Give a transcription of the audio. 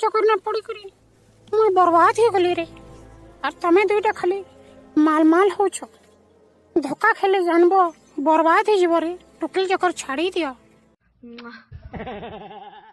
चक्कर न पड़ी करी मुई बर्बाद हो गली रे। और तमे दुईटा खाली माल माल हो धोखा खेले जानबो बर्बाद हो जीव रे। टुकली चक्कर छाड़ी दियो।